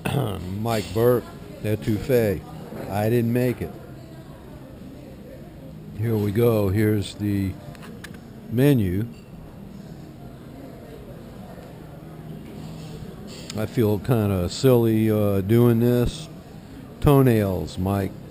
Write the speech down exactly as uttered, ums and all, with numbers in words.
Mike Burke, etouffee. I didn't make it. Here we go. Here's the menu. I feel kind of silly uh, doing this. Toenails, Mike.